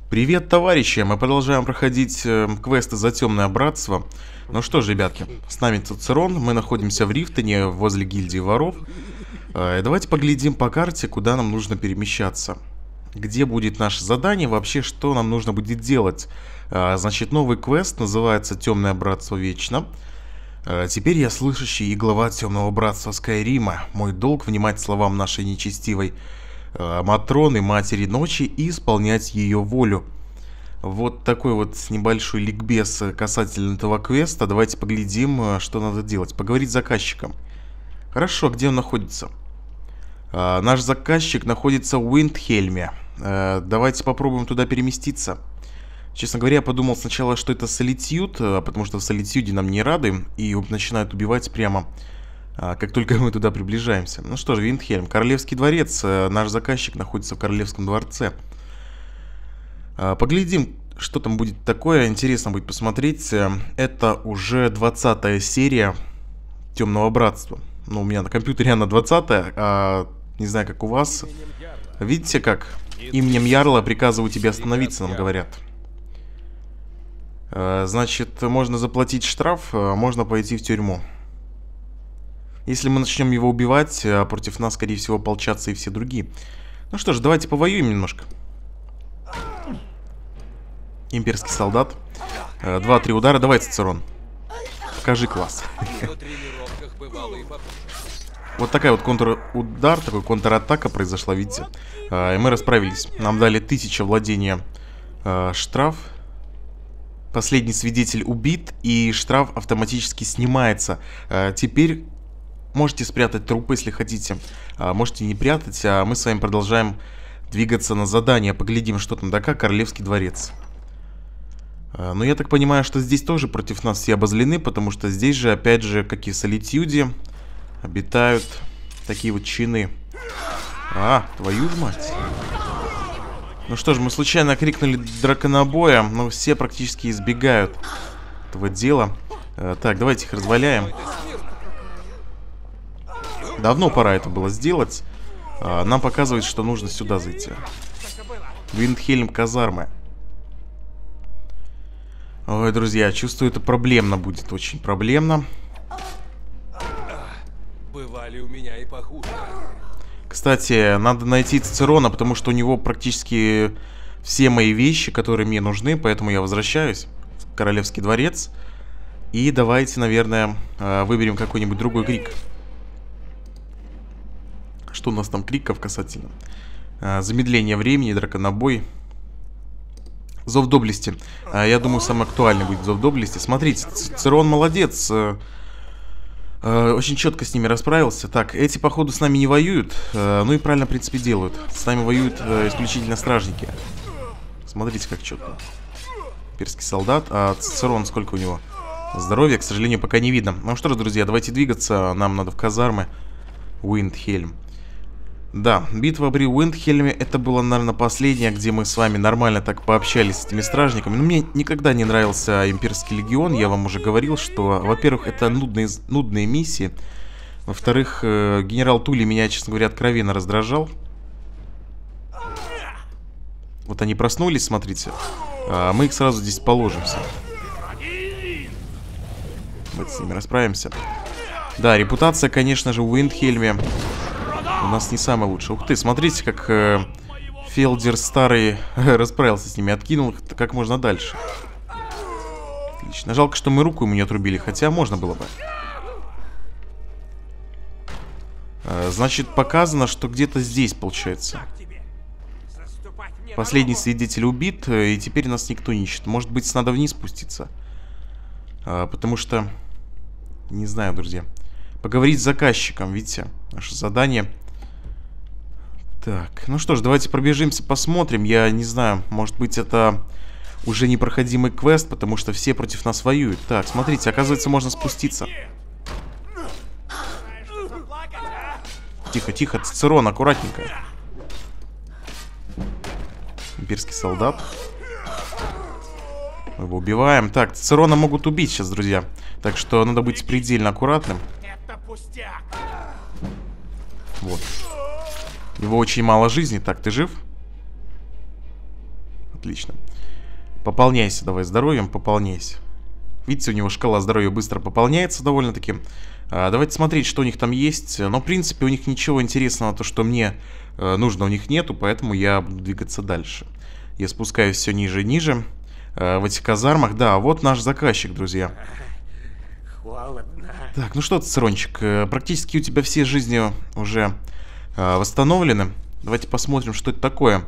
Привет, товарищи! Мы продолжаем проходить квесты за Темное Братство. Ну что ж, ребятки, с нами Цицерон, мы находимся в Рифтоне, возле гильдии воров. Давайте поглядим по карте, куда нам нужно перемещаться. Где будет наше задание, вообще, что нам нужно будет делать. Значит, новый квест называется «Темное Братство Вечно». Теперь я слышащий и глава Темного Братства Скайрима. Мой долг внимать словам нашей нечестивой Матроны, Матери Ночи, и исполнять ее волю. Вот такой вот небольшой ликбез касательно этого квеста. Давайте поглядим, что надо делать. Поговорить с заказчиком. Хорошо, где он находится? Наш заказчик находится в Уиндхельме. Давайте попробуем туда переместиться. Честно говоря, я подумал сначала, что это Солитьюд, потому что в Солитьюде нам не рады и начинают убивать прямо как только мы туда приближаемся. Ну что ж, Виндхельм, Королевский дворец. Наш заказчик находится в Королевском дворце. Поглядим, что там будет такое. Интересно будет посмотреть. Это уже 20-я серия Темного Братства. Ну, у меня на компьютере она 20-я, не знаю, как у вас. Видите, как? Именем Ярла приказываю тебе остановиться, нам говорят. Значит, можно заплатить штраф, можно пойти в тюрьму. Если мы начнем его убивать, против нас, скорее всего, ополчатся и все другие. Ну что ж, давайте повоюем немножко. Имперский солдат. 2-3 удара. Давай, Цицерон. Покажи класс. Вот такая вот контрудар, такой контратака произошла, видите. И мы расправились. Нам дали 1000 владения штраф. Последний свидетель убит, и штраф автоматически снимается. Теперь можете спрятать трупы, если хотите. Можете не прятать, а мы с вами продолжаем двигаться на задание. Поглядим, что там да как. Королевский дворец. Но я так понимаю, что здесь тоже против нас все обозлены, потому что здесь же, опять же, как и в Солитьюде, обитают такие вот чины. Твою ж мать. Ну что ж, мы случайно крикнули драконобоя, но все практически избегают этого дела. Так, давайте их разваляем. Давно пора это было сделать. Нам показывает, что нужно сюда зайти. Виндхельм, казармы. Ой, друзья, чувствую, это проблемно будет. Очень проблемно. Бывали у меня и похуже. Кстати, надо найти Цицерона, потому что у него практически все мои вещи, которые мне нужны. Поэтому я возвращаюсь в Королевский дворец. И давайте, наверное, выберем какой-нибудь другой крик. Что у нас там криков касательно? Замедление времени, драконобой. Зов доблести. Я думаю, самый актуальный будет зов доблести. Смотрите, Цицерон молодец. Очень четко с ними расправился. Так, эти, походу, с нами не воюют. Ну и правильно, в принципе, делают. С нами воюют исключительно стражники. Смотрите, как четко. Имперский солдат. А Цицерон, сколько у него? Здоровья, к сожалению, пока не видно. Ну что ж, друзья, давайте двигаться. Нам надо в казармы. Уиндхельм. Да, битва при Уиндхельме, это было, наверное, последняя, где мы с вами нормально так пообщались с этими стражниками. Но мне никогда не нравился Имперский легион. Я вам уже говорил, что, во-первых, это нудные миссии. Во-вторых, генерал Тули меня, честно говоря, откровенно раздражал. Вот они проснулись, смотрите. Мы их сразу здесь положимся. Давайте с ними расправимся. Да, репутация, конечно же, в Уиндхельме у нас не самая лучшая. Ух ты, смотрите, как Фелдер старый расправился с ними, откинул их как можно дальше. Отлично. Жалко, что мы руку ему не отрубили, хотя можно было бы. Значит, показано, что где-то здесь, получается. Последний свидетель убит, и теперь нас никто не ищет. Может быть, надо вниз спуститься. Потому что... Не знаю, друзья. Поговорить с заказчиком, видите? Наше задание... Так, ну что ж, давайте пробежимся, посмотрим. Я не знаю, может быть, это уже непроходимый квест, потому что все против нас воюют. Так, смотрите, оказывается, можно спуститься. Тихо, тихо, Цицерон, аккуратненько. Имперский солдат. Мы его убиваем. Так, Цицерона могут убить сейчас, друзья. Так что надо быть предельно аккуратным. Вот. У него очень мало жизни. Так, ты жив? Отлично. Пополняйся давай здоровьем, пополняйся. Видите, у него шкала здоровья быстро пополняется довольно-таки. Давайте смотреть, что у них там есть. Но, в принципе, у них ничего интересного, то, что мне нужно, у них нету, поэтому я буду двигаться дальше. Я спускаюсь все ниже и ниже. В этих казармах, да, вот наш заказчик, друзья. Холодно. Так, ну что ты, Цирончик, практически у тебя все жизни уже восстановлены. Давайте посмотрим, что это такое.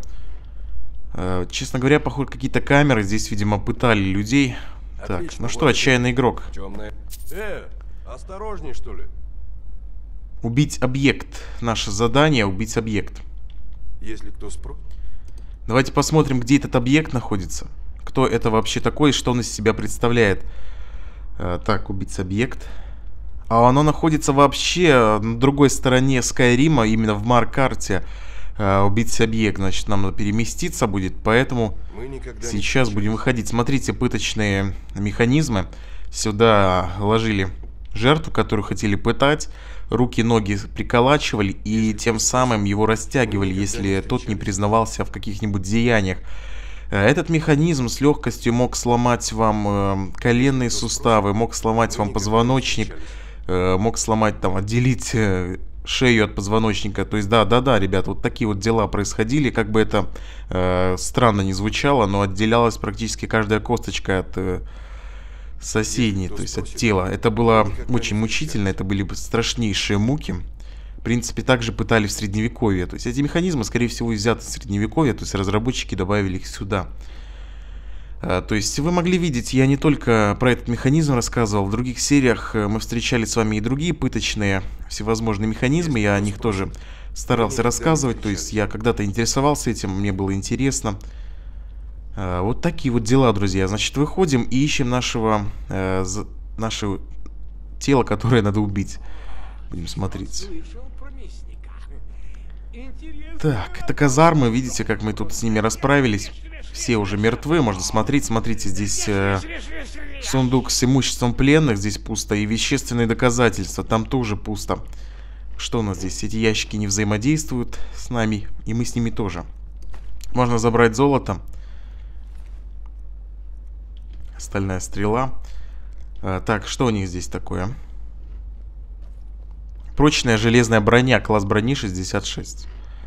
Честно говоря, походу, какие-то камеры. Здесь, видимо, пытали людей. Так, Отлично, ну что, отчаянный игрок. Темная. Осторожней, что ли? Убить объект. Наше задание — убить объект. Если кто спросит. Давайте посмотрим, где этот объект находится. Кто это вообще такой и что он из себя представляет. Так, убить объект. А оно находится вообще на другой стороне Скайрима, именно в Маркарте. Убить объект, значит, нам надо переместиться будет, поэтому сейчас будем выходить. Смотрите, пыточные механизмы. Сюда ложили жертву, которую хотели пытать. Руки, ноги приколачивали и тем самым его растягивали, если тот не признавался в каких-нибудь деяниях. Этот механизм с легкостью мог сломать вам коленные суставы, мог сломать вам позвоночник, мог сломать, там, отделить шею от позвоночника. То есть, да, ребята, вот такие вот дела происходили. Как бы это странно не звучало, но отделялась практически каждая косточка от соседней, то есть от тела. Это было очень мучительно, это были страшнейшие муки. В принципе, также пытали в Средневековье. То есть эти механизмы, скорее всего, взяты в Средневековье, то есть разработчики добавили их сюда. То есть вы могли видеть, я не только про этот механизм рассказывал, в других сериях мы встречали с вами и другие пыточные всевозможные механизмы, я о них тоже старался рассказывать, то есть я когда-то интересовался этим, мне было интересно. Вот такие вот дела, друзья. Значит, выходим и ищем наше тело, которое надо убить. Будем смотреть. Так, это казармы, видите, как мы тут с ними расправились. Все уже мертвы, можно смотреть. Смотрите, здесь сундук с имуществом пленных, здесь пусто. И вещественные доказательства, там тоже пусто. Что у нас здесь? Эти ящики не взаимодействуют с нами, и мы с ними тоже. Можно забрать золото. Стальная стрела. Так, что у них здесь такое? Прочная железная броня, класс брони 66.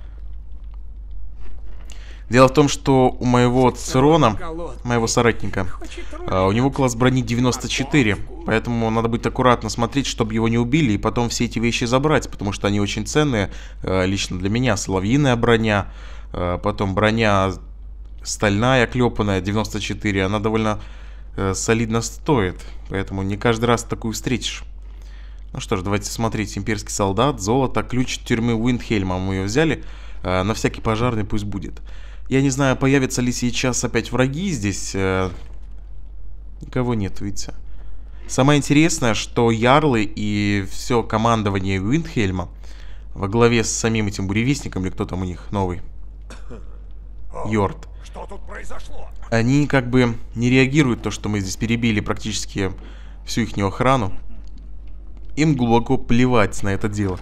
Дело в том, что у моего Цирона, моего соратника, у него класс брони 94. Поэтому надо быть аккуратно, смотреть, чтобы его не убили, и потом все эти вещи забрать, потому что они очень ценные, лично для меня. Соловьиная броня, потом броня стальная, клепанная, 94. Она довольно солидно стоит, поэтому не каждый раз такую встретишь. Ну что ж, давайте смотреть. Имперский солдат, золото, ключ тюрьмы Уиндхельма. Мы ее взяли. На всякий пожарный пусть будет. Я не знаю, появятся ли сейчас опять враги здесь. Никого нет, видите. Самое интересное, что ярлы и все командование Уиндхельма во главе с самим этим буревестником, или кто там у них новый, Йорд, Что тут произошло? они как бы не реагируют, то, что мы здесь перебили практически всю ихнюю охрану. Им глубоко плевать на это дело.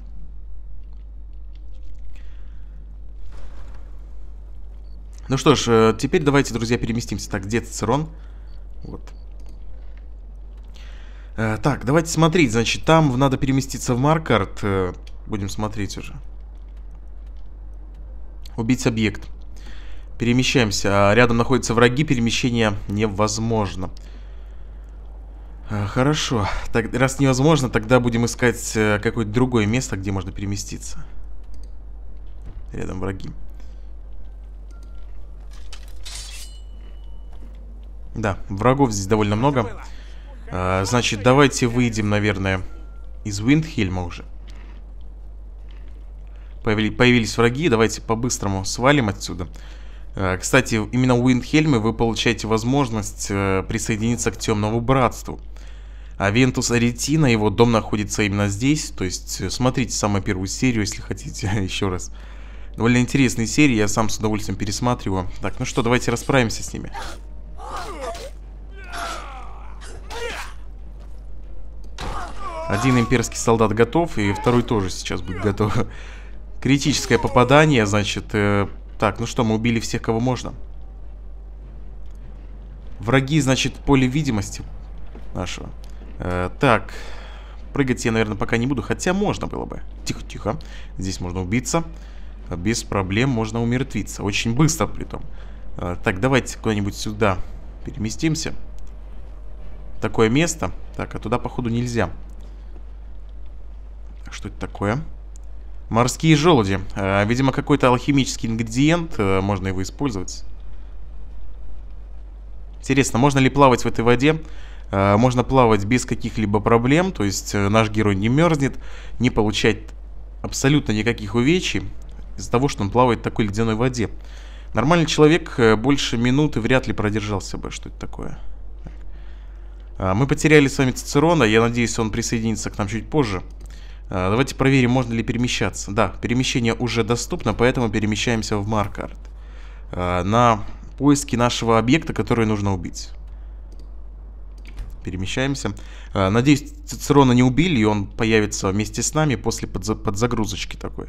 Ну что ж, теперь давайте, друзья, переместимся. Так, где Цицерон? Вот. Так, давайте смотреть. Значит, там надо переместиться в Маркарт. Будем смотреть уже. Убить объект. Перемещаемся. Рядом находятся враги, перемещение невозможно. Хорошо. Так, раз невозможно, тогда будем искать какое-то другое место, где можно переместиться. Рядом враги. Да, врагов здесь довольно много. Значит, давайте выйдем, наверное, из Уиндхельма уже. Появились враги, давайте по-быстрому свалим отсюда. Кстати, именно в Уиндхельме вы получаете возможность присоединиться к Темному Братству. А Вентус Аретина, его дом находится именно здесь. То есть, смотрите самую первую серию, если хотите, еще раз. Довольно интересные серии, я сам с удовольствием пересматриваю. Так, ну что, давайте расправимся с ними. Один имперский солдат готов, и второй тоже сейчас будет готов. Критическое попадание, значит... Так, ну что, мы убили всех, кого можно. Враги, значит, поле видимости нашего. Так. Прыгать я, наверное, пока не буду. Хотя можно было бы. Тихо, тихо. Здесь можно убиться. Без проблем можно умертвиться. Очень быстро, притом. Так, давайте куда-нибудь сюда переместимся. Такое место. Так, а туда, походу, нельзя. Что это такое? Морские желуди. Видимо, какой-то алхимический ингредиент. Можно его использовать. Интересно, можно ли плавать в этой воде? Можно плавать без каких-либо проблем. То есть наш герой не мерзнет, не получает абсолютно никаких увечий из-за того, что он плавает в такой ледяной воде. Нормальный человек больше минуты вряд ли продержался бы. Что это такое? Мы потеряли с вами Цицерона. Я надеюсь, он присоединится к нам чуть позже. Давайте проверим, можно ли перемещаться. Да, перемещение уже доступно, поэтому перемещаемся в Маркарт. На поиски нашего объекта, который нужно убить. Перемещаемся. Надеюсь, Цицерона не убили, и он появится вместе с нами после подзагрузочки такой.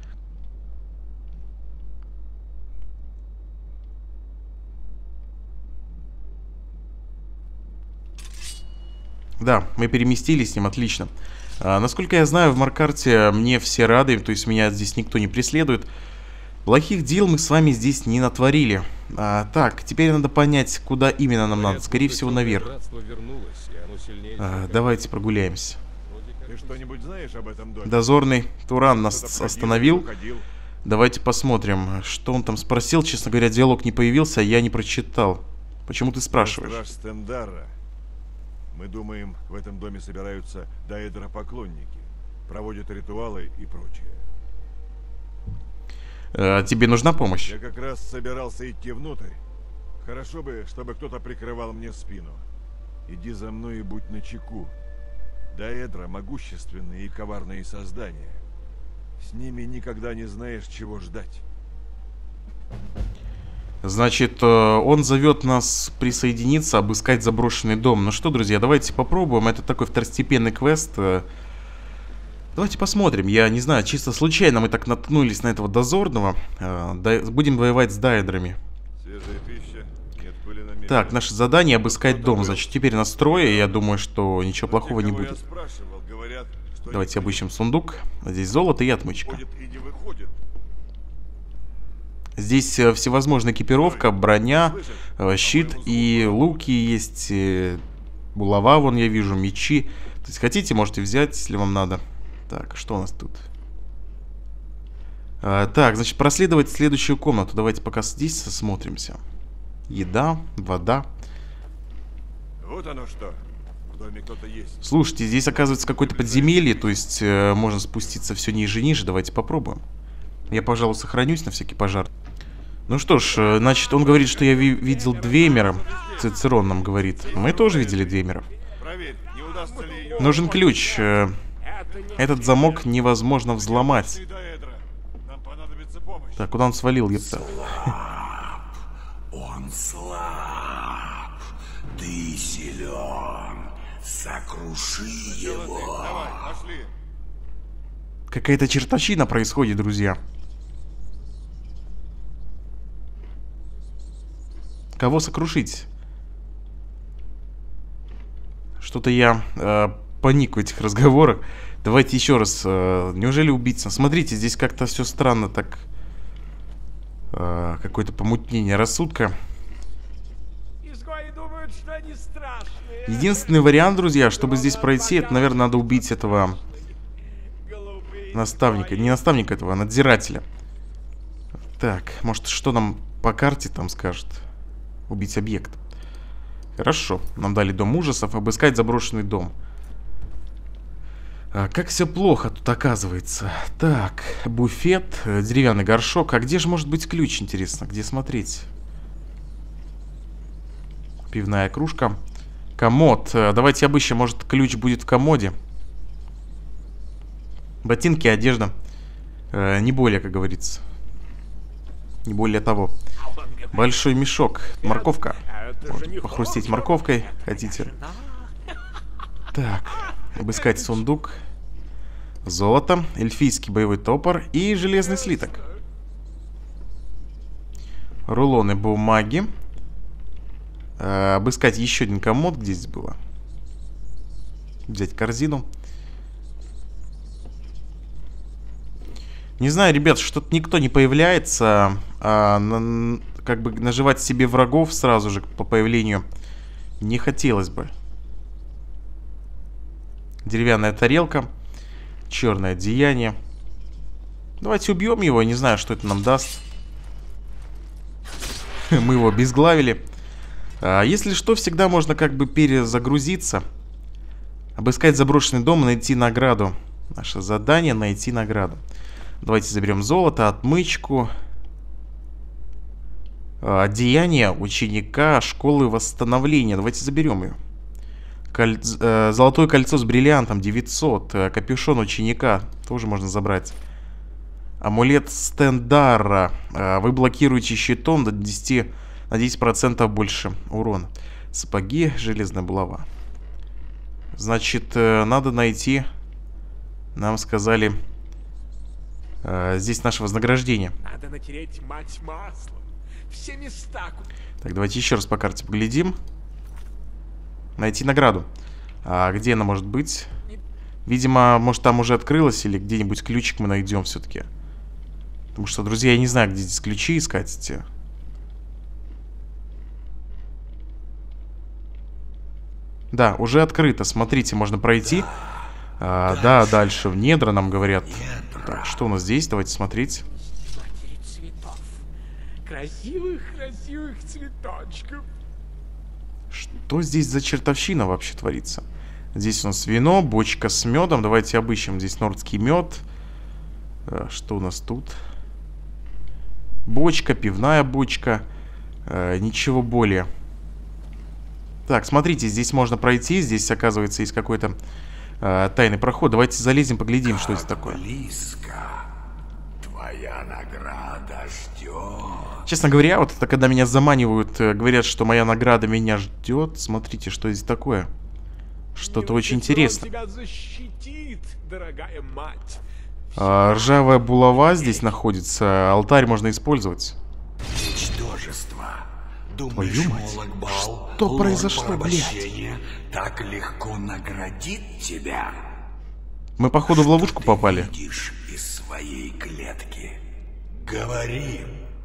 Да, мы переместились с ним, отлично. Насколько я знаю, в Маркарте мне все рады, то есть меня здесь никто не преследует. Плохих дел мы с вами здесь не натворили. Так, теперь надо понять, куда именно нам надо. Скорее всего, наверх. Давайте прогуляемся. Ты что-нибудь знаешь об этом доме? Дозорный Туран нас остановил. Давайте посмотрим, что он там спросил. Честно говоря, диалог не появился, а я не прочитал. Почему ты спрашиваешь? Страж Стендарра. Мы думаем, в этом доме собираются даэдропоклонники, проводят ритуалы и прочее. Тебе нужна помощь? Я как раз собирался идти внутрь. Хорошо бы, чтобы кто-то прикрывал мне спину. Иди за мной и будь начеку. Даэдра — могущественные и коварные создания. С ними никогда не знаешь, чего ждать. Значит, он зовет нас присоединиться, обыскать заброшенный дом. Ну что, друзья, давайте попробуем. Это такой второстепенный квест. Давайте посмотрим. Я не знаю, чисто случайно мы так наткнулись на этого дозорного. Будем воевать с даэдрами. Свежая пища, нет пыли на месте. Так, наше задание — обыскать дом. Значит, теперь настроя, я думаю, что ничего плохого не будет. Говорят, Давайте обыщем сундук. Здесь золото и отмычка. и не выходит. Здесь всевозможная экипировка, броня, щит и луки есть, булава, вон я вижу, мечи. То есть хотите, можете взять, если вам надо. Так, что у нас тут? Так, значит, проследовать в следующую комнату. Давайте пока здесь осмотримся. Еда, вода. Вот оно что. В доме кто-то есть. Слушайте, здесь оказывается какое-то подземелье, то есть можно спуститься все ниже и ниже. Давайте попробуем. Я, пожалуй, сохранюсь на всякий пожар. Ну что ж, значит, он говорит, что я видел Двеймера. Цицерон нам говорит. Мы тоже видели Двеймеров. Проверь, не удастся ли ее... Нужен ключ. Этот замок невозможно взломать. Нам понадобится помощь. Так, куда он свалил, епта? Он слаб. Ты силен. Сокруши его. Давай, пошли. Какая-то чертовщина происходит, друзья. Кого сокрушить? Что-то я паник в этих разговорах. Давайте еще раз. Неужели убийца? Смотрите, здесь как-то все странно так. Какое-то помутнение рассудка. Изгои думают, что они страшные. Единственный вариант, друзья, чтобы здесь пройти, это, наверное, надо убить этого наставника. Не наставника этого, а надзирателя. Так, может, что нам по карте там скажет? Убить объект. Хорошо, нам дали дом ужасов, обыскать заброшенный дом. Как все плохо тут оказывается. Так, буфет, деревянный горшок. А где же может быть ключ, интересно? Где смотреть? Пивная кружка. Комод. Давайте обыщем, может, ключ будет в комоде. Ботинки, одежда. Не более, как говорится. Не более того. Большой мешок. Морковка. Вот, похрустеть морковкой. Хотите? Так. Обыскать сундук. Золото. Эльфийский боевой топор. И железный слиток. Рулоны бумаги. обыскать еще один комод, где здесь было. Взять корзину. Не знаю, ребят, что-то никто не появляется. Как бы наживать себе врагов сразу же по появлению не хотелось бы. Деревянная тарелка. Черное одеяние. Давайте убьем его. Не знаю, что это нам даст. Мы его обезглавили. Если что, всегда можно как бы перезагрузиться. Обыскать заброшенный дом и найти награду. Наше задание — найти награду. Давайте заберем золото, отмычку. Одеяние ученика школы восстановления. Давайте заберем ее. Золотое кольцо с бриллиантом 900. Капюшон ученика тоже можно забрать. Амулет Стендара. Вы блокируете щитом на 10% больше урона. Сапоги, железная булава. Значит, надо найти. Нам сказали, здесь наше вознаграждение. Надо натереть мать маслом. Все места. Так, давайте еще раз по карте поглядим. Найти награду. А где она может быть? Видимо, может, там уже открылась, или где-нибудь ключик мы найдем все-таки. Потому что, друзья, я не знаю, где здесь ключи искать эти. Да, уже открыто. Смотрите, можно пройти. Да, дальше в недра нам говорят. Так, что у нас здесь? Давайте смотреть. Матери цветов. Красивых цветочков. Что здесь за чертовщина вообще творится? Здесь у нас вино, бочка с медом. Давайте обыщем. Здесь нордский мед. Что у нас тут? Бочка, пивная бочка. Ничего более. Так, смотрите, здесь можно пройти. Здесь, оказывается, есть какой-то тайный проход. Давайте залезем, поглядим, что здесь такое. Близко. Твоя награда ждет. Честно говоря, вот это когда меня заманивают, говорят, что моя награда меня ждет. Смотрите, что здесь такое. Что-то очень интересное. Тебя защитит, дорогая мать. Ржавая булава здесь находится. Алтарь можно использовать. Ничтожество. Думаешь, Твою мать, Молокбал, что лорд произошло, блядь? порабощения, так легко наградит тебя? Мы, походу, в ловушку попали. Видишь из своей клетки. Говори.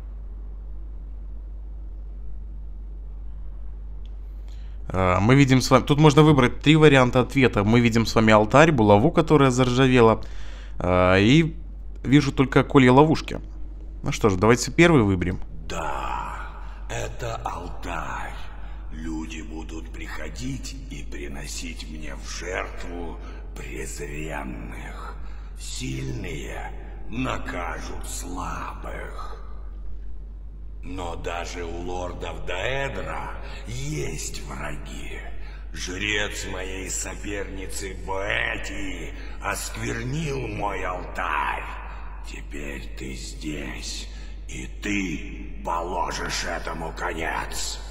Мы видим с вами... Тут можно выбрать 3 варианта ответа. Мы видим с вами алтарь, булаву, которая заржавела. И вижу только колья ловушки. Ну что ж, давайте первый выберем. Да, это алтарь. Люди будут приходить и приносить мне в жертву презренных. Сильные накажут слабых. Но даже у лордов Даэдра есть враги. Жрец моей соперницы Боэти осквернил мой алтарь. Теперь ты здесь, и ты положишь этому конец.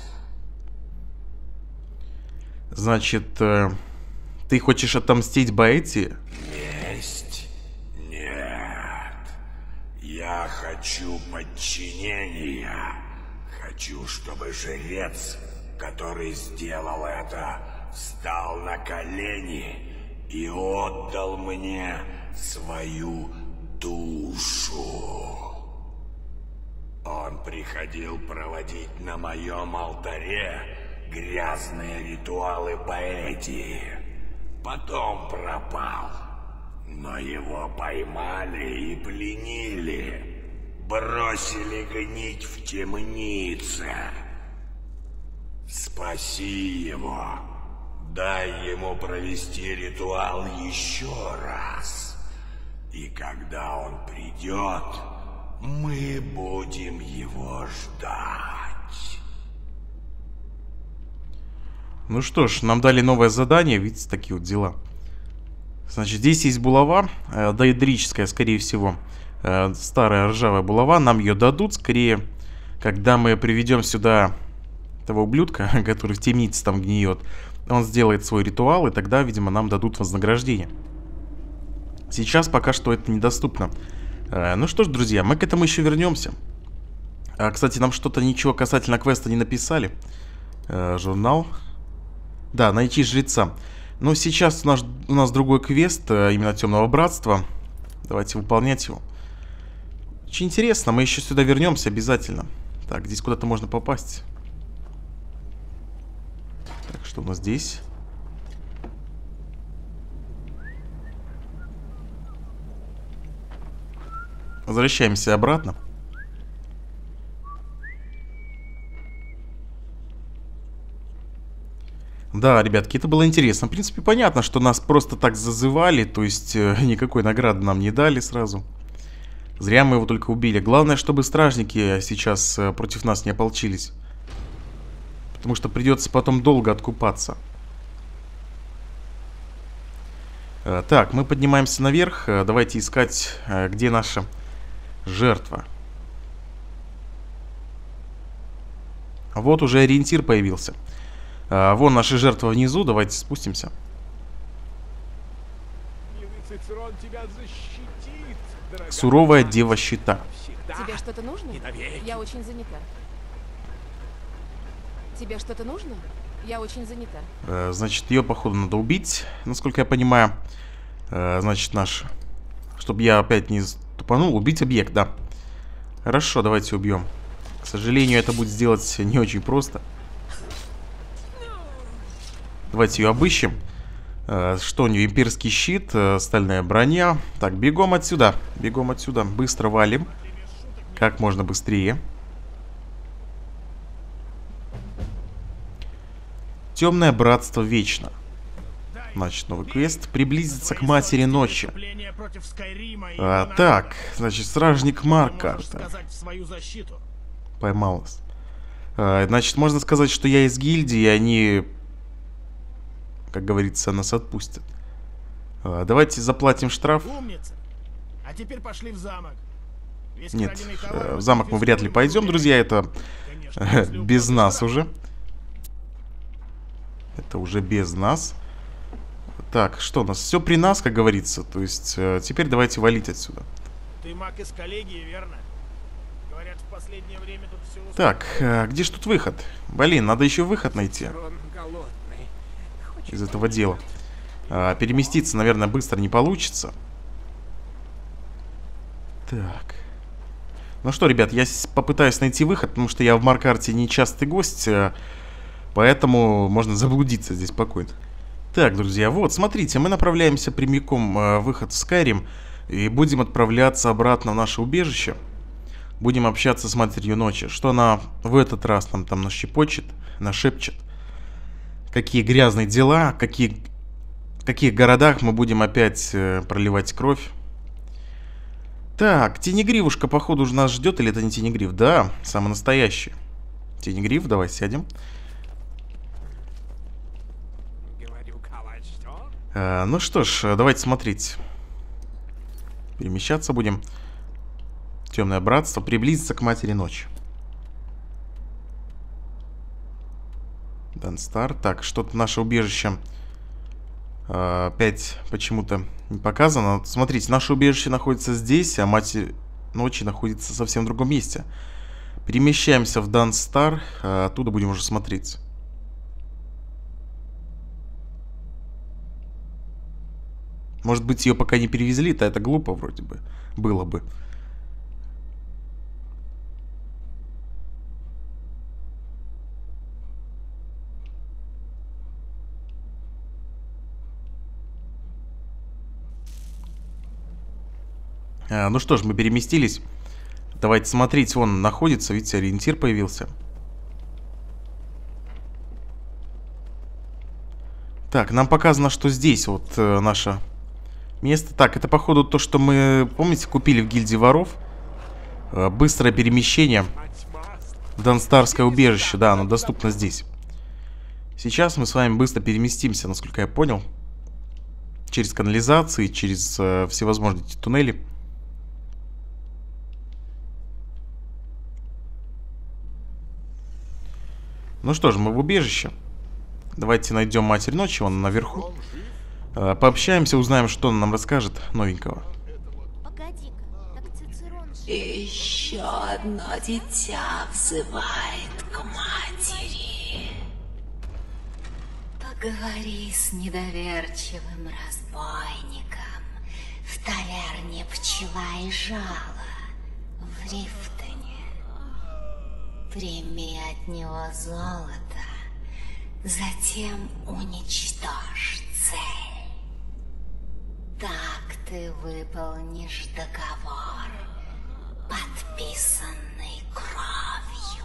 Значит, ты хочешь отомстить Боэти? Месть? Нет. Я хочу подчинения. Хочу, чтобы жрец, который сделал это, встал на колени и отдал мне свою душу. Он приходил проводить на моем алтаре грязные ритуалы поэзии. Потом пропал. Но его поймали и пленили. Бросили гнить в темнице. Спаси его. Дай ему провести ритуал еще раз. И когда он придет, мы будем его ждать. Ну что ж, нам дали новое задание. Видите, такие вот дела. Значит, здесь есть булава, доэдрическая, скорее всего. Старая ржавая булава. Нам ее дадут, скорее, когда мы приведем сюда того ублюдка, который в темнице там гниет. Он сделает свой ритуал, и тогда, видимо, нам дадут вознаграждение. Сейчас пока что это недоступно. Ну что ж, друзья, мы к этому еще вернемся. Кстати, нам что-то ничего касательно квеста не написали. Журнал. Да, найти жреца. Но сейчас у нас другой квест, именно Темного Братства. Давайте выполнять его. Очень интересно, мы еще сюда вернемся обязательно. Так, здесь куда-то можно попасть. Так, что у нас здесь? Возвращаемся обратно. Да, ребятки, это было интересно. В принципе, понятно, что нас просто так зазывали, то есть никакой награды нам не дали сразу. Зря мы его только убили. Главное, чтобы стражники сейчас против нас не ополчились. Потому что придется потом долго откупаться. Так, мы поднимаемся наверх. Давайте искать, где наша жертва. Вот уже ориентир появился. Вон наша жертва внизу. Давайте спустимся. Цицерон тебя защитит, дорогая. Суровая дева щита. Тебе что-то нужно? Я очень занята. Тебе что-то нужно? Я очень занята. Значит, ее, походу, надо убить, насколько я понимаю. Значит, наш... Чтобы я опять не тупанул, убить объект, да. Хорошо, давайте убьем. К сожалению, это будет сделать не очень просто. Давайте ее обыщем. Что у нее? Имперский щит, стальная броня. Так, бегом отсюда. Бегом отсюда. Быстро валим. Как можно быстрее. Темное братство вечно. Значит, новый квест. Приблизиться к матери ночи. Так, значит, стражник Маркарта. Поймал вас. Значит, можно сказать, что я из гильдии, и они, как говорится, нас отпустят. Давайте заплатим штраф. Умница. А теперь пошли в замок. Нет, в замок мы вряд ли пойдем, друзья. Это без нас уже. Это уже без нас. Так, что у нас? Все при нас, как говорится. То есть, теперь давайте валить отсюда. Ты маг из коллегии, верно? Говорят, в последнее время тут все... Так, где ж тут выход? Блин, надо еще выход найти Цицерон голодный. из этого дела. Переместиться, наверное, быстро не получится. Так. Ну что, ребят, я попытаюсь найти выход, потому что я в Маркарте нечастый гость, поэтому можно заблудиться здесь спокойно. Так, друзья, вот, смотрите, мы направляемся прямиком в выход в Скайрим и будем отправляться обратно в наше убежище. Будем общаться с Матерью Ночи. Что она в этот раз нам там нашепчет. Какие грязные дела, в каких городах мы будем опять проливать кровь. Так, Тенегривушка, походу, уже нас ждет. Или это не Тенегрив? Да, самый настоящий. Тенегрив, давай сядем. Ну что ж, давайте смотреть. Перемещаться будем. Темное братство. Приблизиться к Матери Ночи. Данстар. Так, что-то наше убежище опять почему-то не показано. Смотрите, наше убежище находится здесь, а Матерь Ночи находится совсем в другом месте. Перемещаемся в Данстар. Оттуда будем уже смотреть. Может быть, ее пока не перевезли-то это глупо вроде бы. Было бы. Ну что ж, мы переместились. Давайте смотреть, вон находится, видите, ориентир появился. Так, нам показано, что здесь вот наше место. Так, это походу то, что мы, помните, купили в гильдии воров. Быстрое перемещение в Данстарское убежище. Да, оно доступно здесь. Сейчас мы с вами быстро переместимся, насколько я понял. Через канализации, через всевозможные эти туннели. Ну что же, мы в убежище. Давайте найдем Матерь Ночи, вон наверху. Пообщаемся, узнаем, что он нам расскажет новенького. Погоди-ка, так Цицерон же... Еще одно дитя взывает к матери. Поговори с недоверчивым разбойником в таверне «Пчела и жало» в Рифтоне. Прими от него золото, затем уничтожь цель. Так ты выполнишь договор, подписанный кровью.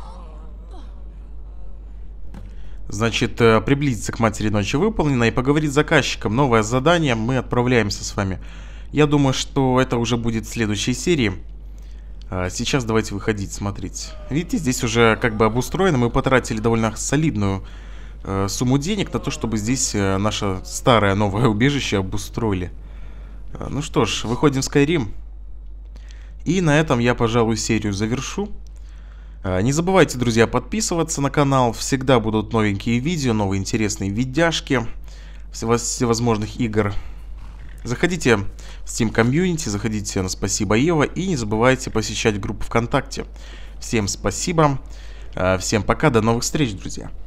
Значит, приблизиться к Матери Ночи выполнено, и поговорить с заказчиком. Новое задание, мы отправляемся с вами. Я думаю, что это уже будет в следующей серии. Сейчас давайте выходить, смотреть. Видите, здесь уже как бы обустроено. Мы потратили довольно солидную сумму денег на то, чтобы здесь наше старое новое убежище обустроили. Ну что ж, выходим в Skyrim. И на этом я, пожалуй, серию завершу. Не забывайте, друзья, подписываться на канал. Всегда будут новенькие видео, новые интересные видяшки всевозможных игр. Заходите в Steam комьюнити, заходите на Спасибо Ева и не забывайте посещать группу ВКонтакте. Всем спасибо, всем пока, до новых встреч, друзья.